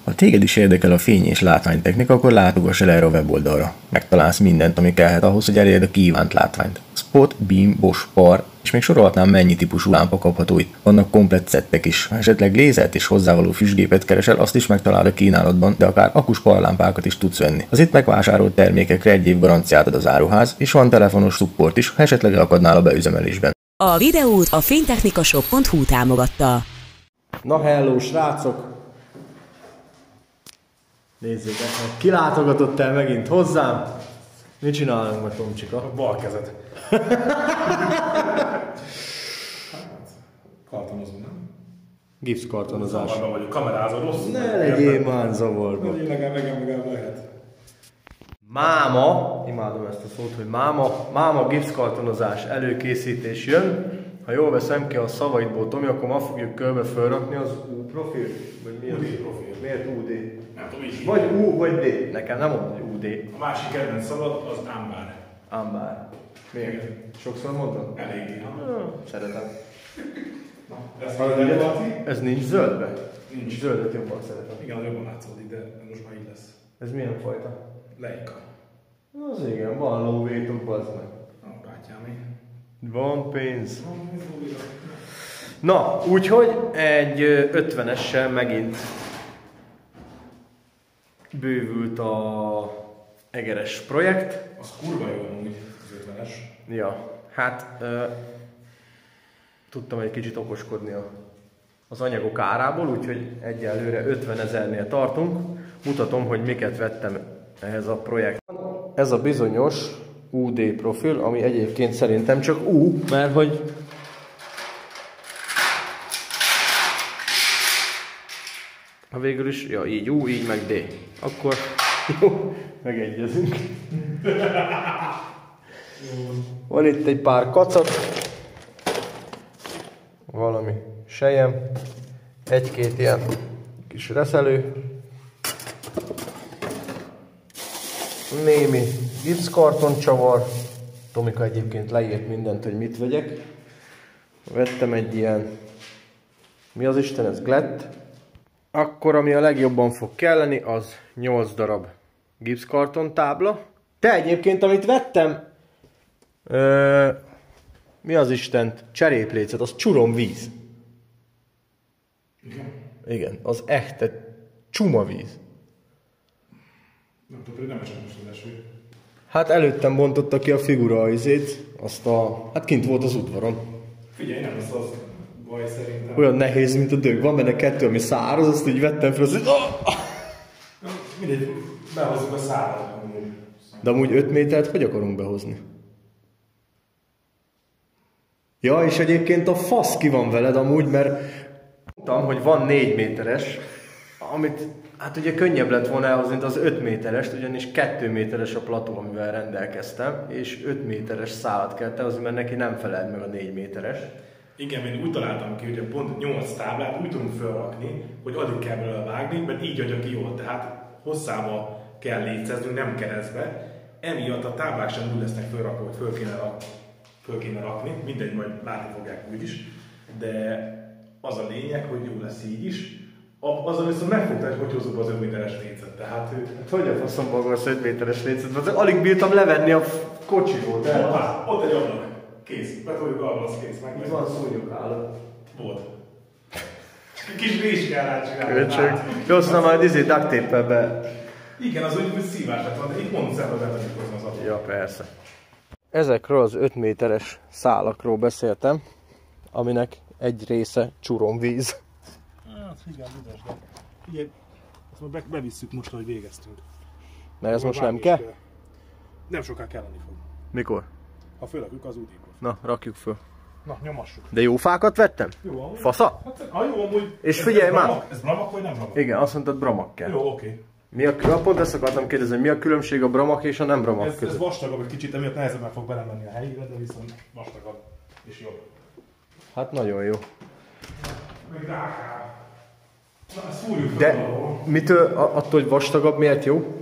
Ha téged is érdekel a fény és látványtechnika, akkor látogass el erre a weboldalra. Megtalálsz mindent, ami kellhet ahhoz, hogy elérjed a kívánt látványt. Spot, beam, Bosch, par, és még sorolhatnám, mennyi típusú lámpa kapható itt. Vannak komplett szettek is. Ha esetleg lézert és hozzávaló füstgépet keresel, azt is megtalálod a kínálatban, de akár akus parlámpákat is tudsz venni. Az itt megvásárolt termékekre 1 év garanciát ad az áruház, és van telefonos support is, ha esetleg elakadnál a beüzemelésben. A videót a fénytechnikashop.hu támogatta. Na hello, srácok! Nézzétek meg, ki látogatott el megint hozzám? Mit csinálunk ma, Tomcsika? A bal kezed. Kartonozunk, nem? Gipszkartonozás. Zavarban vagyok, kamerázol rosszul. Ne legyél már zavarba. Legalább lehet. Máma, imádom ezt a szót, hogy máma gipszkartonozás előkészítés jön. Ha jól veszem ki a szavaidból, Tomi, akkor ma fogjuk körbe fölrakni az U-profil? Vagy mi az? UD-profil. Miért UD? Nem tudom, így. Vagy U, vagy D. Nekem nem mondod, hogy UD. A másik kedvenc szabad az ámbár. Ámbár. Miért? Sokszor mondod? Eléggé. Szeretem. Ezt hallani, Laci? Ez nincs zöldbe? Nincs. Zöldet jobban szeretem. Igen, az jobban látszódik, de most már így lesz. Ez milyen fajta? Leica. Az igen, van lóvétok, bazd meg. Bátyám, én. Van pénz. Na, úgyhogy egy 50-essel megint bővült a egeres projekt. Az kurva jó amúgy, az 50-es. Ja, hát tudtam egy kicsit okoskodni az anyagok árából, úgyhogy egyelőre 50 000-nél tartunk. Mutatom, hogy miket vettem ehhez a projekthez. Ez a bizonyos UD profil, ami egyébként szerintem csak U, mert hogy ha végül is, ja, így U, így meg D. Akkor jó, megegyezünk. Van itt egy pár kacat, valami sejem, egy-két ilyen kis reszelő, némi gipszkartoncsavar. Tomika egyébként leírt mindent, hogy mit vegyek. Vettem egy ilyen, mi az Isten, ez Glett. Akkor ami a legjobban fog kelleni, az 8 darab gipszkarton tábla. De egyébként amit vettem, mi az Istent, cseréplécet, az csuromvíz. Igen, az echte csumavíz. Nem tudom, nem esett most az eső. Hát előttem bontotta ki a figura izét, hát kint volt az udvaron. Figyelj, nem lesz az baj szerintem. Olyan nehéz, mint a dög. Van benne 2, ami száraz, azt így vettem fel, az Mindegy, behozzuk a szárat. De amúgy 5 métert hogy akarunk behozni? Ja, és egyébként a fasz ki van veled amúgy, mert mondtam, hogy van 4 méteres, amit hát ugye könnyebb lett volna elhozni, mint az 5 méterest, ugyanis 2 méteres a plató, amivel rendelkeztem, és 5 méteres szálat kellett elhozni, mert neki nem felelt meg a 4 méteres. Igen, én úgy találtam ki, hogy pont 8 táblát úgy tudunk felrakni, hogy addig kell belőle vágni, mert így adja ki jól. Tehát hosszába kell létszerznünk, nem keresztbe. Emiatt a táblák sem úgy lesznek felrakva, hogy föl kéne rakni. Mindegy, majd látni fogják úgyis. De az a lényeg, hogy jó lesz így is. Azon viszont megfogta, hogy hozzuk az 5 méteres lécet. Tehát Hát hogy a faszomba akarsz 5 méteres lécet? Az alig bírtam levenni a kocsiról. Ott egy ablak. Kész. Betoljuk arra, az kész. Meg van szúnyogállat. volt. Kis rés kell rácsinálni. Köcsög. Jó, aztán majd duct tape-el be. Igen, az úgy szívás lett van, de itt mondom szemben betoljuk az ablak. Ja, persze. Ezekről az 5 méteres szálakról beszéltem, aminek egy része csuromvíz. Hát igen, üdes, de figyelj, ezt majd bevisszük most, hogy végeztünk. Mert ez most nem kell? Nem soká kelleni fog. Mikor? Ha fölrakjuk az útépot. Na, rakjuk föl. Na, nyomassuk. De jó fákat vettem? Jó, amúgy. Fasza? Hát, jó, amúgy. És figyelj már! Ez bramak vagy nem bramak? Igen, azt mondtad bramak kell. Jó, oké. Pont ezt akartam kérdezni, mi a különbség a bramak és a nem bramak Ez között? vastagabb egy kicsit, emiatt nehezebben fog belemenni a helyére, de viszont vastagabb és jobb. Hát nagyon jó. Meg drágább. Na, ezt fúrjuk fel De valahol. mitől, attól, hogy vastagabb, miért jó?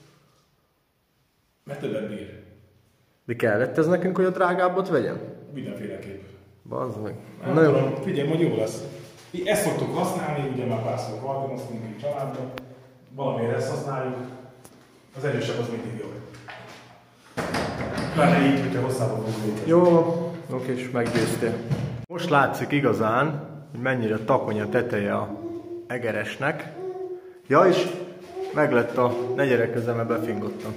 Mert többet bír. De kellett ez nekünk, hogy a drágábbat vegyem? Mindenféleképp. Bazd meg. Nem Na jó. tudom, figyelj, majd jó lesz. Ezt szoktuk használni, ugye már párszor hallgatoztunk így családban. valamiért ezt használjuk, az erősebb az mindig jobb. Pláne így, hogyha hosszában fogunk létezni. Jó, oké, és meggyőztél. Most látszik igazán, hogy mennyire takony a teteje a egeresnek. Ja, és meglett a ne gyere közben, mert befingottam.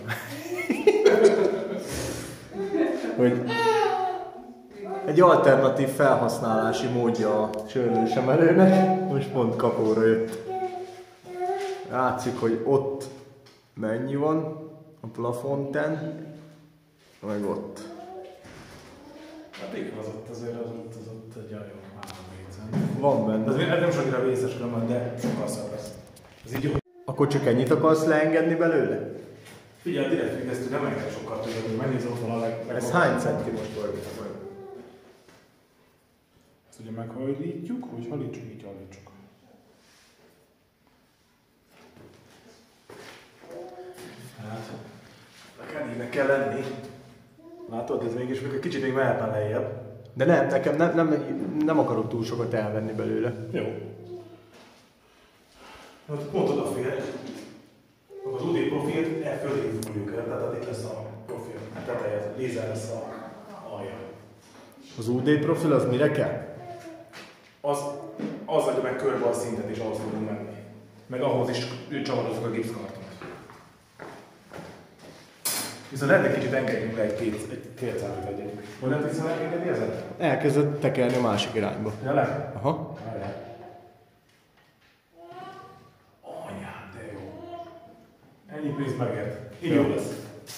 Hogy egy alternatív felhasználási módja a csőrlősemelőnek, most pont kapóra jött. Látszik, hogy ott mennyi van a plafonten, meg ott. Hát igen, az ott azért az ott egy olyan 3 méter. Van benne. Ez nem sokra vészes különben, de sokkal szebb lesz. Ez így jó. Akkor csak ennyit akarsz leengedni belőle? Figyelj, direkt végeztő, nem enged sokkal többet, hogy megnézz ott van a Ez hány centi most vagy? Ezt ugye meghajlítjuk, hogy halítsuk, így halítsuk. Hát, a kedvének kell lenni. Látod, ez mégis még egy kicsit még mehetne lejjebb. De nem, nekem nem akarok túl sokat elvenni belőle. Jó. Hát pont odafér. Az UD profilt fölé fúrjuk el, tehát itt lesz a profil teteje, lézer lesz a alja. Az UD profil az mire kell? Az adja meg körbe a szintet, és ahhoz tudunk menni. Meg ahhoz is csavarozzuk a gipszkartont. Viszont lehet egy kicsit engedjünk le egy fél centimet egyet. Hogy nem tudsz megengedni ezzel? Elkezdett tekerni a másik irányba. Ja, le? Aha. Várjál. Anyád, de jó. Ennyi pénzt megért. Így jó lesz.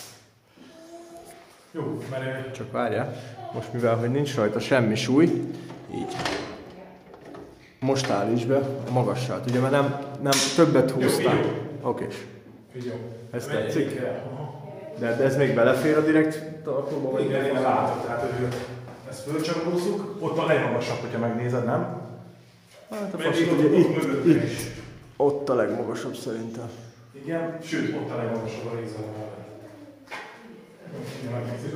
Jó, mert... Csak várjál. Most mivel, hogy nincs rajta semmi súly, így. Most állíts be a magassát, ugye, mert nem többet húztál. Oké. Így jó. Ez tetszik? De ez még belefér a direkt tartóba? Vagy igen, én látok, tehát hogy ezt fölcsavarozzuk, ott a legmagasabb, hogyha megnézed, nem? Hát a fasik ugye itt, ott a legmagasabb szerintem. Igen, sőt, ott a legmagasabb a rézor. Megnézzük.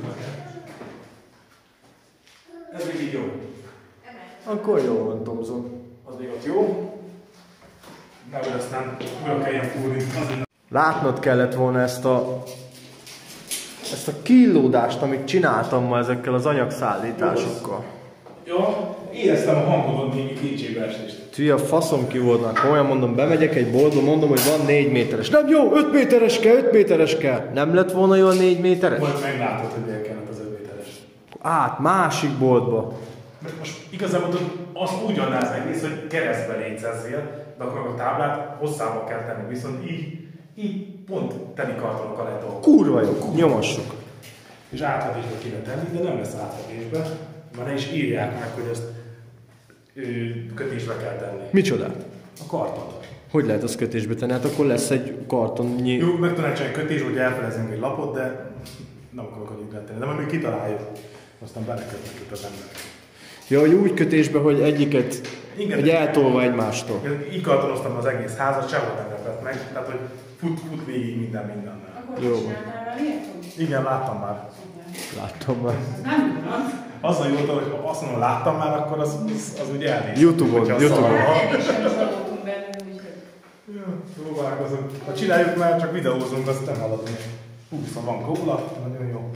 Ez még így jó. Akkor jó van, Tomzon. Az még ott jó. Nehogy aztán újra kelljen fúrni. Látnod kellett volna ezt a kínlódást, amit csináltam ma ezekkel az anyagszállításokkal. Jó, éreztem a hangodon némi kétségbeesést. Tűj, a faszom ki volna. Komolyan mondom, bemegyek egy boltba, mondom, hogy van 4 méteres. Nem jó, 5 méteres kell, 5 méteres kell. Nem lett volna jó a 4 méteres? Majd meglátod, hogy el kellett az 5 méteres. Át, másik boltba. Most igazából azt úgy adná az egész, hogy keresztbe lécezzél, de akkor a táblát hosszába kell tenni, viszont így pont teli kartonokkal lehet dolgozni. Kurva jó, nyomassuk. És átvetésbe kéne tenni, de nem lesz átvetésbe, mert ne is írják meg, hogy ezt kötésbe kell tenni. Micsodát? A kartot. Hogy lehet az kötésbe tenni? Hát akkor lesz egy kartonnyi... Jó, meg tudnánk csinálni kötés, hogy elfelezünk egy lapot, de nem akarok, hogy így tenni. De majd még kitaláljuk. Aztán belekötnek itt az emberek. Ja, hogy úgy kötésbe, hogy egyiket igen, egy eltolva egymástól. Így kartonoztam az egész házat, sehol nem lepett meg, tehát hogy fut végig mindennel. Akkor jó. csináltál rá ilyet? Igen, láttam már. Láttam már. Nem igaz. Az a jó dolog, hogy ha azt mondom, láttam már, akkor az ugye elnéz. YouTube-on. Hát is sem hallottunk benne, úgyhogy... Próbálkozunk. Ha csináljuk már, csak videózunk, azt nem hallottunk. Szóval van kóla, nagyon jó.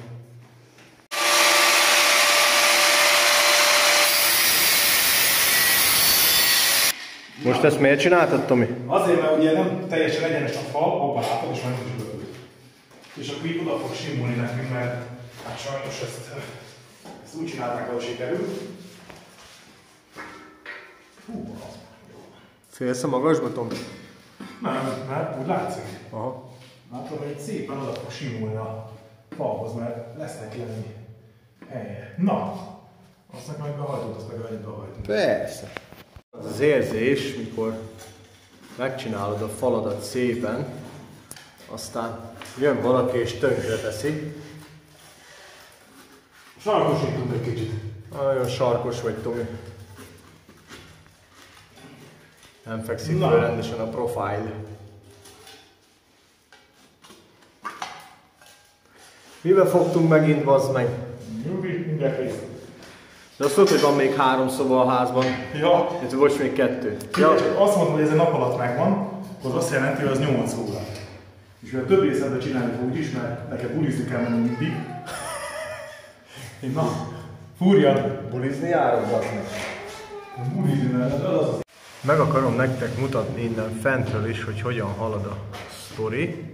Most ezt miért csináltad, Tomi? Azért, mert ugye nem teljesen egyenes a fal, hoppá látod, és majd is bővül. És akkor így oda fog simulni nekünk, mert hát sajnos ezt úgy csinálták, ahogy sikerül. Hú, az jó. Félsz a magasba, Tomi? Nem, mert úgy látszik. Aha. Látod, hogy így szépen oda fog simulni a falhoz, mert lesznek lenni helye. Na, azt meg a hajtót, azt meg egyet behajtunk. Persze. Az érzés, mikor megcsinálod a faladat szépen, aztán jön valaki és tönkre teszi. Sarkosítunk egy kicsit. Nagyon sarkos vagy, Tomi. Nem fekszik Na. föl rendesen a profile. Mibe fogtunk megint, bazd meg? Nyugi, mindjárt kész. De azt tudod, hogy van még 3 szoba a házban. Ja, Itt most még 2. ja. Azt mondtam, hogy ez egy nap alatt megvan, az azt jelenti, hogy az 8 óra. És mivel több részletben csinálni fog úgyis, mert neked bulizni kell menni mindig. Na, fúrjad! Bulizni járok, meg. Bulizni, mert az. Meg akarom nektek mutatni innen fentről is, hogy hogyan halad a sztori.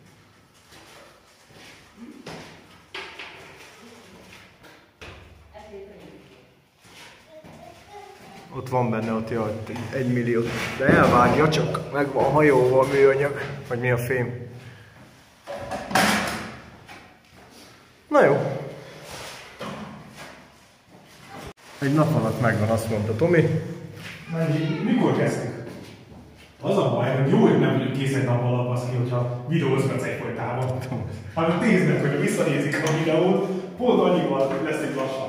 Ott van benne, ott jaj, 1 millió, de elvágja, csak meg van hajóval a műanyag, vagy mi a fém. Na jó. Egy nap alatt megvan, azt mondta Tomi. Mikor kezdtük? Az a baj, hogy jó, hogy nem vagyok kész egy nap alatt az ki, hogyha videózgatsz egyfolytában. Hanem nézd meg, hogy visszanézik a videót, pont annyival lesz egy lassabb.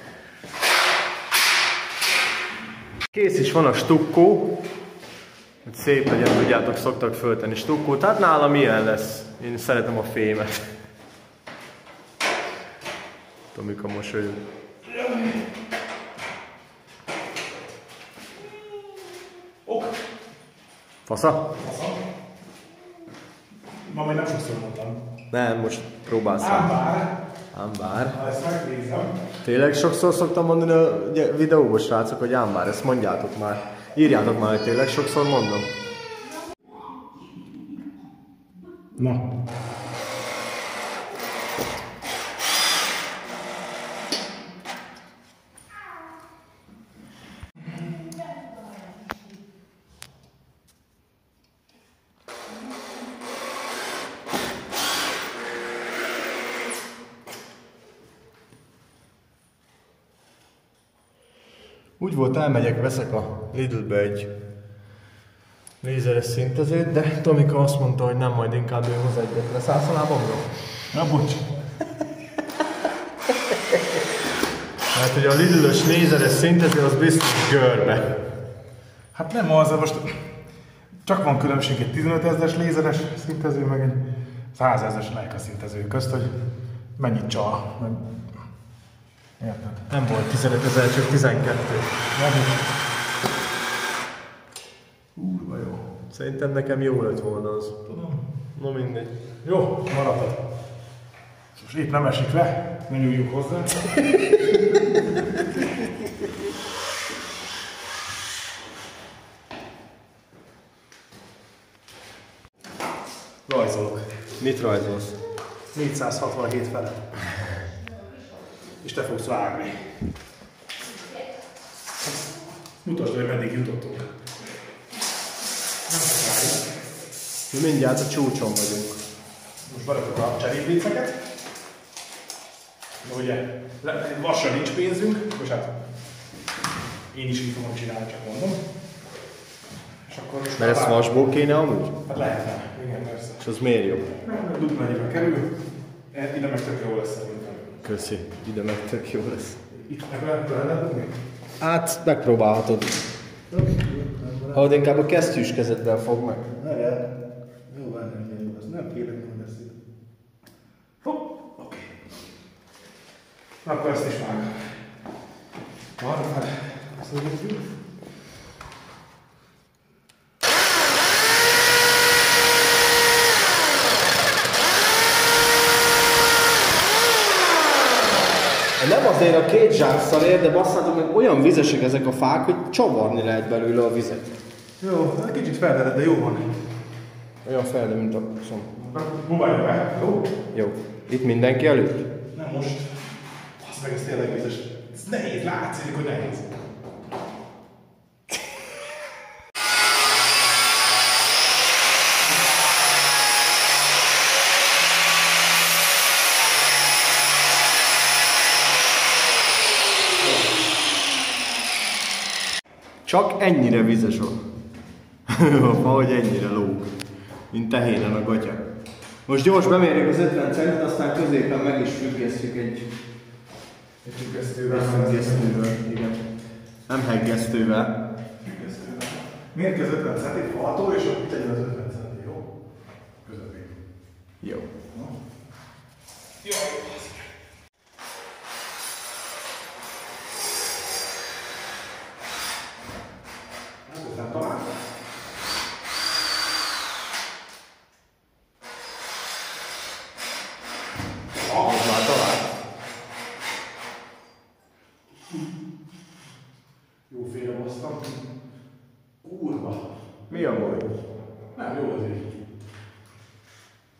Kész is van a stukkó, hogy szép legyen, tudjátok, szoktak föltenni stukkót, tehát nálam ilyen lesz. Én szeretem a fémet. Tomika mosolyog. Ok. Fasza? Fasza. Ma még nem sokszor mondtam. Nem, most próbálsz rá. Ám bár. Ha ezt megnézem. Tényleg sokszor szoktam mondani a videóban, srácok, hogy ám bár, ezt mondjátok már. Írjátok már, hogy tényleg sokszor mondom. Na. Úgy volt, elmegyek, veszek a Lidlbe egy lézeres szintezőt, de Tomika azt mondta, hogy nem, majd inkább ő hoz egyet. Leszállsz a lábamra? Na, bocs. Mert ugye a Lidl-ös lézeres szintező az biztos görbe. Hát nem az, most csak van különbség egy 15 000-es lézeres szintező, meg egy 100 000-es Leica szintező közt, hogy mennyit csal. Meg... Érted? Nem volt 15 000, csak 12. Úrva jó. Szerintem nekem jó lett volna az. Tudom. Na mindegy. Jó, maradhat. Most épp nem esik le, ne nyúljuk hozzá. Rajzolok. Mit rajzolsz? 467 felett. És te fogsz vágni. Mutasd, hogy meddig jutottunk. Nem sokáig. Mi mindjárt a csúcson vagyunk. Most berakjuk a cserépléceket. De ugye lassan nincs pénzünk, és hát én is így fogom csinálni, csak mondom. És akkor most Mert ezt vasból kéne amúgy? Hát lehetne, igen, persze. És az miért jobb? Nem tudod, mennyibe kerül. Ide meg tök jó lesz szerintem. Köszi, ide meg tök jó lesz. Itt meg lehet tudni? Hát, megpróbálhatod. Ha inkább a kesztyűs kezeddel fog meg. Jó, várjál, jó, ez nem kérlek, nem lesz itt. Hopp, oké. Akkor ezt is vágom. Arra fel. Szólítjuk. Nem azért a két zsákszal ér, de basszátok meg olyan vizesek ezek a fák, hogy csavarni lehet belőle a vizet. Jó, hát kicsit feldered, de jó van. Olyan felde, mint a szom. Próbáljuk be, jó? Jó. Itt mindenki előtt? Nem most. Basz meg, ez tényleg vizes. Ez nehéz, látszik, hogy nehéz. Csak ennyire vizes a fa, hogy ennyire lóg, mint tehénen a gatya. Most gyors bemérjük az 50 centet, aztán középen meg is függesztjük egy függesztővel, igen. Nem heggesztővel. Miért kezd 50 centi faltól, és ott tegyen az 50 centi, jó? Közepén. Jó. Jó.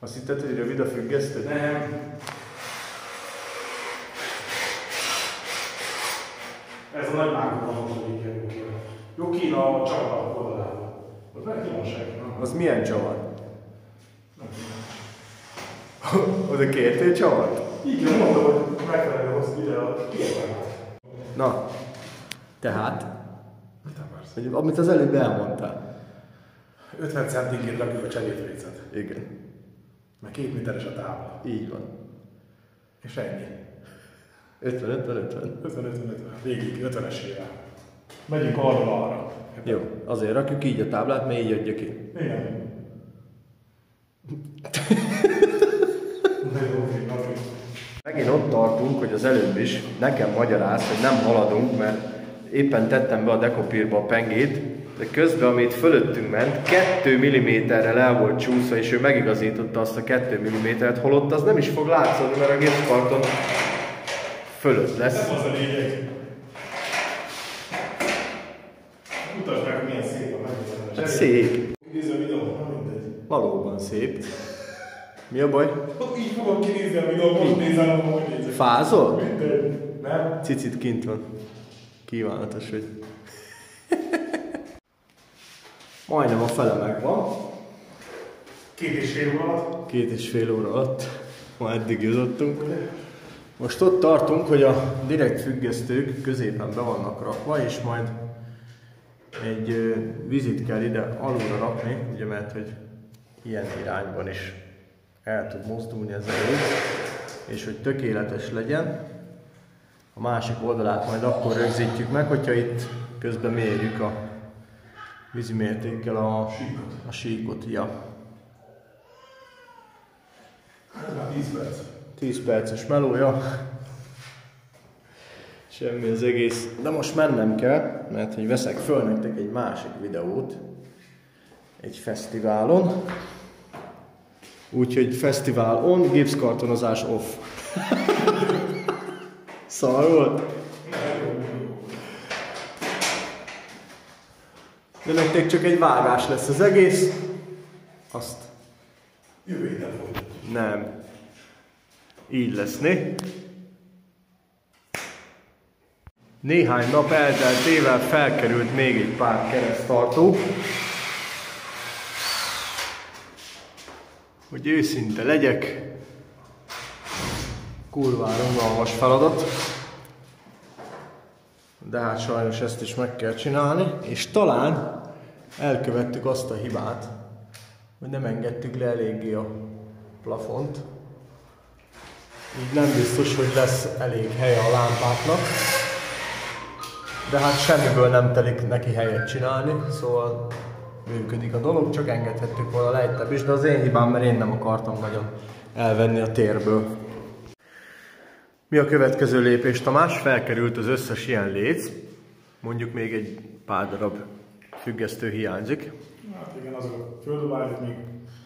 Azt hitted, hogy rövid a függesztő? Nem. Ez a nagy mágóban most, hogy így jönünk ki. Jó, Kína a csavar oldalában. Az meg nyomság. Az milyen csavar? Oda kértél csavart? Igen, mondom, hogy megfelelő hosszú videót kértem. Na, tehát, hogy amit az előbb elmondtál. 50 centinként rakjuk a cseréprécet. Igen, Meg 2 méteres a tábla. így van. És ennyi. 50. 50. Végig, 50-esével. Megyünk arra. Jó, azért rakjuk így a táblát, mert így adja ki. Igen. Nagyon jó. Megint ott tartunk, hogy az előbb is nekem magyaráz, hogy nem haladunk, mert éppen tettem be a dekopírba a pengét, de közben, amit fölöttünk ment, 2 mm-rel el volt csúszva, és ő megigazította azt a 2 mm-et, holott az nem is fog látszani, mert a gépkarton fölött lesz. Nem az a lényeg. Mutasd meg, hogy milyen szép a megmutatás. Hát szép. Nézd a videót, nem mindegy. Valóban szép. Mi a baj? Így fogom kinézni a videót, most nézem, hogy nézek. Fázol? Mindegy. Nem? Cicit kint van. Kívánatos vagy. Majdnem a fele megvan. 2,5 óra alatt. 2,5 óra alatt. Ma eddig jutottunk. Most ott tartunk, hogy a direkt függesztők középen be vannak rakva, és majd egy vizit kell ide alulra rakni, ugye, mert hogy ilyen irányban is el tud mozdulni ez a víz, és hogy tökéletes legyen. A másik oldalát majd akkor rögzítjük meg, hogyha itt közben mérjük a vízimértékkel a síkot. Ja. Ez már 10 perc. 10 perces melója. Semmi az egész. De most mennem kell, mert hogy veszek föl nektek egy másik videót. Egy fesztiválon. Úgyhogy fesztivál on, gipszkartonozás off. Szar volt? De nektek csak egy vágás lesz az egész. Azt Jövő héten folytatjuk. nem. Így lesz, né? Néhány nap elteltével felkerült még egy pár kereszttartó. Hogy őszinte legyek, kurvára unalmas feladat. De hát sajnos ezt is meg kell csinálni, és talán elkövettük azt a hibát, hogy nem engedtük le eléggé a plafont. Így nem biztos, hogy lesz elég helye a lámpáknak. De hát semmiből nem telik neki helyet csinálni, szóval működik a dolog, csak engedhettük volna lejtebb is, de az én hibám, mert én nem akartam nagyon elvenni a térből. Mi a következő lépés, Tamás? Felkerült az összes ilyen léc, mondjuk még egy pár darab függesztő hiányzik. Hát igen, azokat földobáljuk még,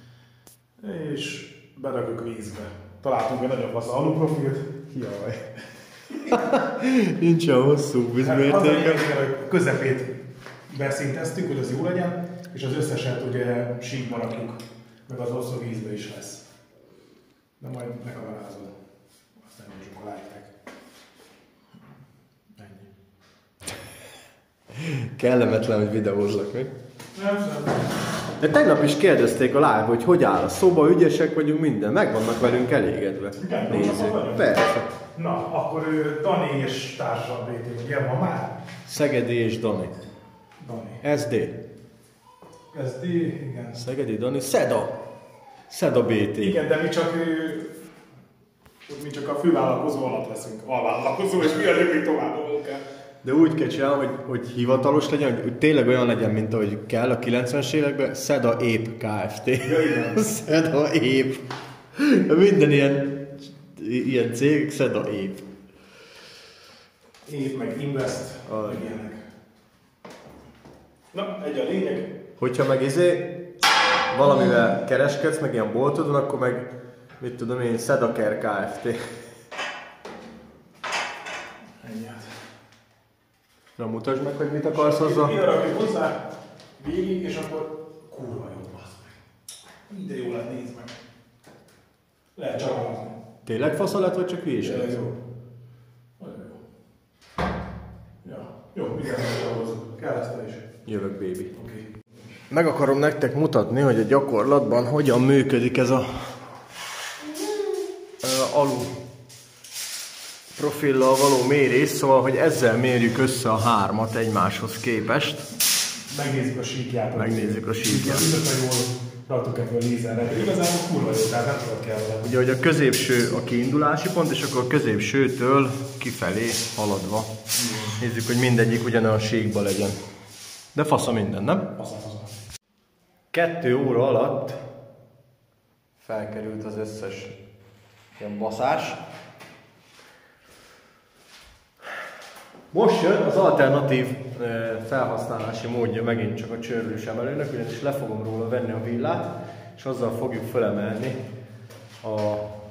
és berakjuk vízbe. Találtunk egy nagyon fasz aluprofilt. Jaj. Nincs a hosszú vízmértéke. Hát közepét beszinteztük, hogy az jó legyen, és az összeset ugye síkba rakjuk, meg az hosszú vízbe is lesz. De majd megkamerázod. Azt nem is a látják. Ennyi. Kellemetlen, hogy videózlak meg. Nem. De tegnap is kérdezték a live, hogy hogy áll a szoba, ügyesek vagyunk, minden. Meg vannak velünk elégedve. Igen, Nézzük. Persze. Na, akkor ő Dani és társam BT, ilyen van már? Szegedi és Dani. Dani. SD. SD, igen. Szegedi, Dani. Szeda. Szeda BT. Igen, de mi csak a fővállalkozó alatt leszünk. Alvállalkozó, és mi a rövid tovább a munkát. De úgy kell csinálni, hogy hivatalos legyen, hogy tényleg olyan legyen, mint ahogy kell a 90-es években. Szeda Ép Kft. Ja, igen. Szeda Ép. Minden ilyen cég Szeda Ép. Év, meg Invest, meg ilyenek. Na, egy a lényeg. Hogyha meg valamivel kereskedsz, meg ilyen boltodon, akkor meg, mit tudom én, Szedaker Kft. Ennyi. Na mutasd meg, hogy mit akarsz hozzá. Ide rakjuk hozzá, végig, és akkor kurva jó, bassz meg. De jó lett, nézd meg. Tényleg fasza lett, vagy csak hülyéség? Tényleg jó. Nagyon jó. Ja, jó, igen, kell ezt is. Jövök, baby. Oké. Meg akarom nektek mutatni, hogy a gyakorlatban hogyan működik ez a alu profillal való mérés, szóval, hogy ezzel mérjük össze a hármat egymáshoz képest. Megnézzük a síkját. Megnézzük a síkját. Biztos, jól raktuk ebből lézerre, de igazából kurva jó, tehát nem tudod kell vele. Ugye, hogy a középső a kiindulási pont, és akkor a középsőtől kifelé haladva. Nézzük, hogy mindegyik ugyanolyan síkba legyen. De fasza minden, nem? Fasza. 2 óra alatt felkerült az összes ilyen baszás. Most jön az alternatív felhasználási módja megint csak a csörlős emelőnek, ugyanis le fogom róla venni a villát, és azzal fogjuk felemelni a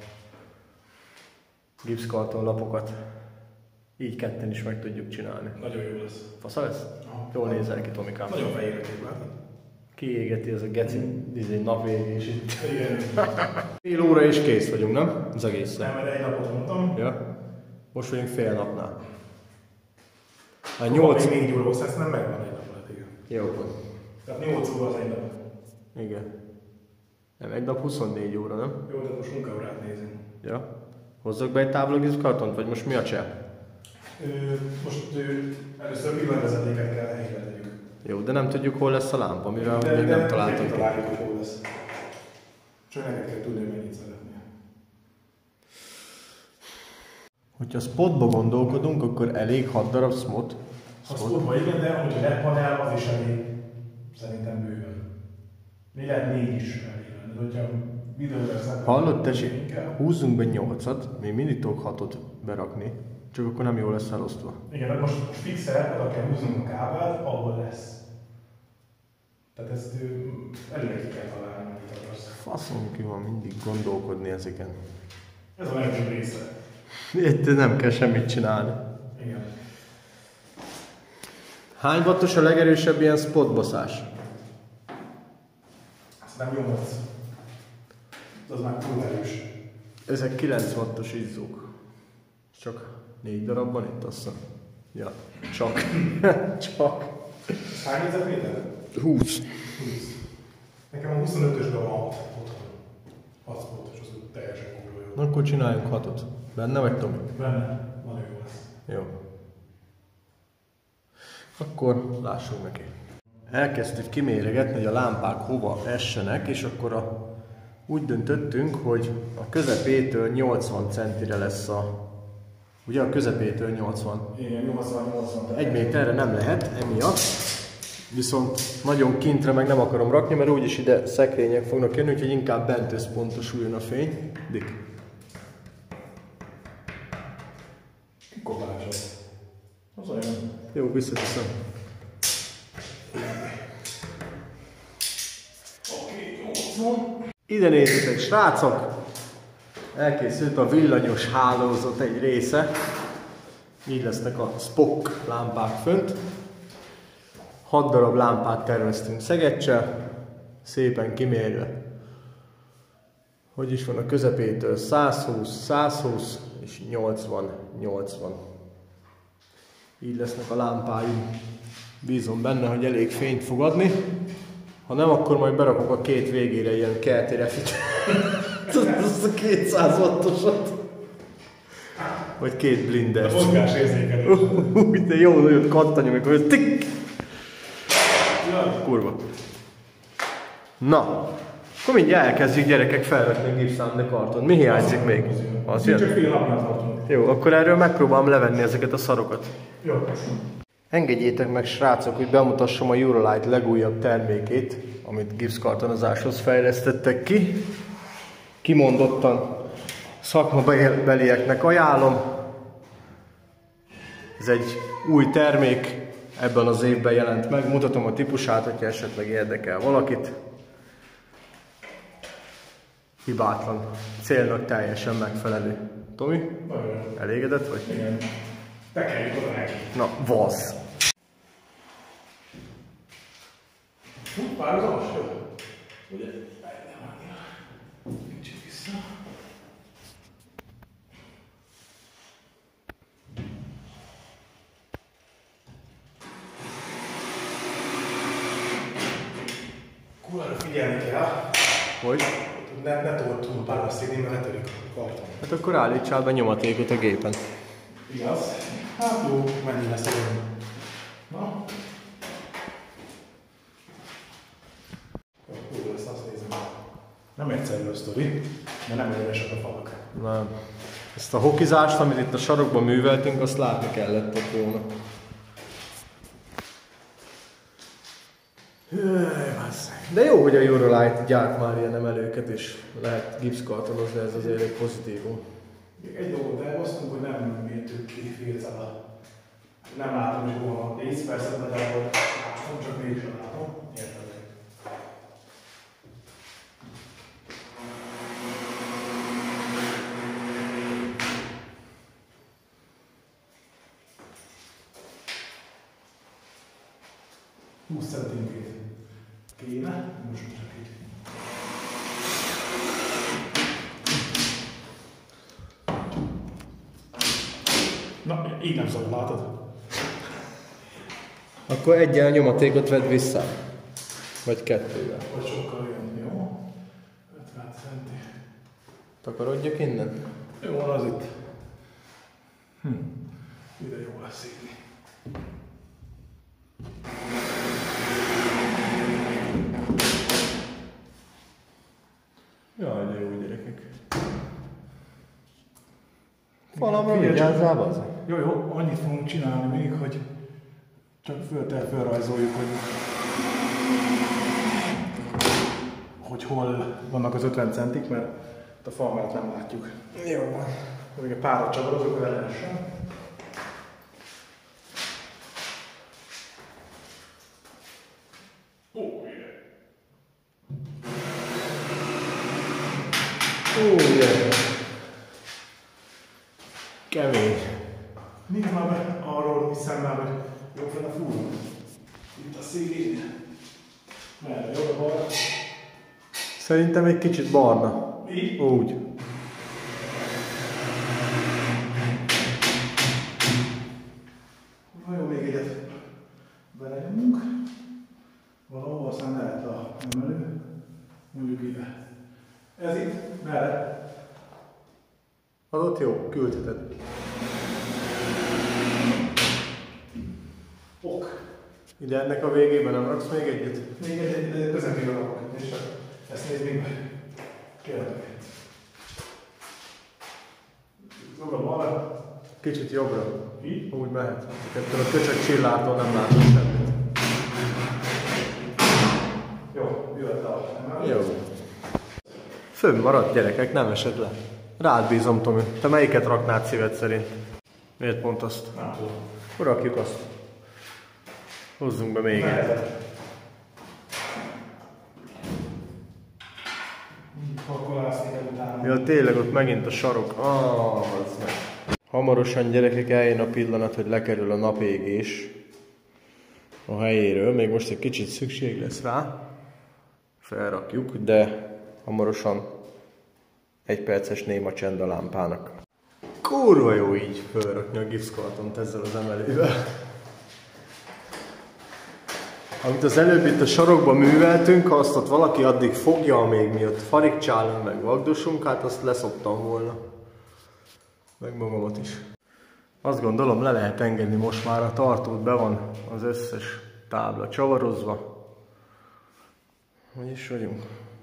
gipszkarton lapokat. Így ketten is meg tudjuk csinálni. Nagyon jó lesz. Fasza lesz? Jól nézel ki, Tomikám. Nagyon fejégetét látod? Kiégeti ez a geci, egy napvégés itt. Igen. Fél óra és kész vagyunk, nem? Az egészen. Nem, mert egy napot mondtam. Ja. Most vagyunk fél napnál. A 8 8... 4 óra hosszá, ezt nem megvan egy nap alatt, igen. Jó van. Tehát 8 óra az egy nap. Igen. Nem, egy nap 24 óra, nem? Jó, de most munkaórát nézünk. Ja. Hozzak be egy táblagizkartont, vagy most mi a cseh? Most először villanyvezetéket kell helyre tegyük. Jó, de nem tudjuk, hol lesz a lámpa, mivel még nem találtuk. Találjuk, hogy hol lesz. Csak neked kell tudni, hogy mennyit szeretnél. Hogyha spotba gondolkodunk, akkor elég 6 darab spot. Ha spotba igen, de amúgy a LED panel az is elég. Szerintem bőven. Még lehet 4 is elég lenne, de hogyha videóra szemben... Hallod, tessék, húzzunk be 8-at, még mindig tudok 6-ot berakni, csak akkor nem jól lesz elosztva. Igen, de most fixel, oda kell húznunk a kábelt, ahol lesz. Tehát ezt előre ki kell találni, amit akarsz. Faszom ki van mindig gondolkodni ezeken. Ez a legjobb része. Itt nem kell semmit csinálni. Igen. Hány wattos a legerősebb ilyen spotbaszás? Azt nem 8. Az már túl erős. Ezek 9 wattos izzók. Csak 4 darab van itt, azt hiszem. Ja, csak. Csak. Ez hány négyzetméter? 20. 20. Nekem a 25-ösben van 6 otthon. 6 spotos, az úgy teljesen kurva jó. Akkor csináljunk 6-ot. Benne vagy, Tomi? Benne, nagyon jó lesz. Jó. Akkor lássunk neki. Elkezdtük kiméregetni, hogy a lámpák hova essenek, és akkor úgy döntöttünk, hogy a közepétől 80 centire lesz a... Ugye a közepétől 80. Igen, 80-80. 1 méterre nem lehet emiatt, viszont nagyon kintre meg nem akarom rakni, mert úgyis ide szekrények fognak jönni, úgyhogy inkább bent összpontosuljon a fény. Dick. Kopás az. Az olyan. Jó, visszateszem. Oké, 80. Ide nézzétek, srácok! Elkészült a villanyos hálózat egy része. Így lesznek a Spock lámpák fönt. 6 darab lámpát terveztünk szegeccel, szépen kimérve. Hogy is van a közepétől 120, 120 és 80, 80. Így lesznek a lámpáim. Bízom benne, hogy elég fényt fog adni. Ha nem, akkor majd berakok a két végére ilyen kerti refit. Azt a 200 wattosat. Vagy 2 A blindert. mozgásérzékelő. Úgy, de jó, nagyon kattany, amikor tik! Jaj. Kurva. Na, akkor mindjárt elkezdjük, gyerekek, felvetni a gipszám karton. Mi hiányzik még? Az Csak jön? fél napnál tartunk. Jó, akkor erről megpróbálom levenni ezeket a szarokat. Jó. Engedjétek meg, srácok, hogy bemutassam a Eurolight legújabb termékét, amit gipszkartonozáshoz fejlesztettek ki. Kimondottan szakmabelieknek ajánlom. Ez egy új termék, ebben az évben jelent meg. Mutatom a típusát, hogyha esetleg érdekel valakit. Hibátlan, célnak teljesen megfelelő. Tomi, Nagyon jó. elégedett vagy? Igen. Tekerjük oda neki. Na, vaz! Párhuzamos, jó? Ugye? Kicsit vissza. Hogy? Ne told túl pálasztini, mert letörik a karton. Hát akkor állítsál be nyomatékot a gépen. Igaz? Hát jó, mennyi lesz a gond. Na? Jó lesz, azt nézem. Nem egyszerű a sztori, de nem egyenesek a falak. Nem. Ezt a hokizást, amit itt a sarokban műveltünk, azt látni kellett ott volna. De jó, hogy a Eurolight gyárt már ilyen emelőket, és lehet gipszkartonozni, ez azért egy pozitívum. Még egy dolgot elhoztunk, hogy nem mértük ki félcel. Nem látom, hogy hol van 10 percet, de ahol látom, csak mégsem látom. Érted? Centinként kéne, most csak így. Na, így nem szabad, látod? Akkor egyen nyomatékot vedd vissza. Vagy kettővel. Vagy sokkal jön, jó? 50 centi. Takarodjak innen? Jó van az itt. Ide jó lesz írni. Jaj, de jó gyerekek. Valamra vigyázzál az? Jó, annyit fogunk csinálni még, hogy csak fölrajzoljuk, hogy hol vannak az 50 centik, mert a fal mellett nem látjuk. Jó van. Még egy párat csavarozok, hogy lehessen. Yeah. Kemény. Nézd már be arról, hiszem már, hogy jó fel a fúró. Itt a szélén. Merre, jobbra, balra. Szerintem egy kicsit barna. Így? Úgy. Na jó, még egyet belenyomunk. Valahol aztán lehet a emelő. Mondjuk ide. Ez itt? Merre? Az ott jó, küldheted. Ok. Ide ennek a végében nem raksz még egyet? Még egy közepébe rakok. És ezt nézd még meg. Kérlek. Jobbra, balra. Kicsit jobbra. Így? Úgy mehet. Ettől a köcsög csillától nem látom semmit. Jó, jöhet a emelő. Jó. Fönn maradt gyerekek, nem esett le. Rád bízom, Tomi. Te melyiket raknád szíved szerint? Miért pont azt? Nem tudom. Akkor rakjuk azt. Hozzunk be még egyet. Kalkulászni kell utána. Ja, tényleg ott megint a sarok. Hamarosan gyerekek eljön a pillanat, hogy lekerül a napégés a helyéről. Még most egy kicsit szükség lesz rá. Felrakjuk, de hamarosan egy perces néma csend a lámpának. Kurva jó így felrakni a gipszkartont ezzel az emelővel. Amit az előbb itt a sarokban műveltünk, ha azt ott valaki addig fogja, még mi ott farigcsálunk, meg vagdosunk, hát azt leszoktam volna. Meg magamat is. Azt gondolom, le lehet engedni most már a tartót, be van az összes tábla csavarozva. Hogy is vagyunk?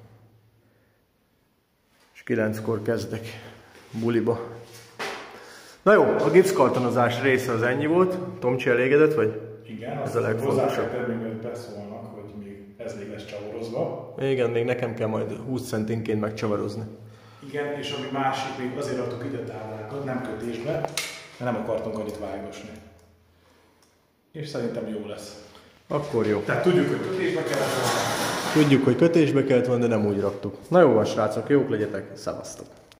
És 9-kor kezdek buliba. Na jó, a gipszkartonozás része az ennyi volt. Tomcsi, elégedett vagy? Igen, ez a legfontosabb. Hozzá még beszólnak, hogy még ez még lesz csavarozva. Igen, még nekem kell majd 20 centinként megcsavarozni. Igen, és ami másik, még azért adtuk ide táblákat, nem kötésbe, mert nem akartunk annyit vágosni. És szerintem jó lesz. Akkor jó. Tehát tudjuk, hogy kötésbe kellett volna. Tudjuk, hogy kötésbe kellett volna, de nem úgy raktuk. Na jó van, srácok, jók legyetek, szevasztok!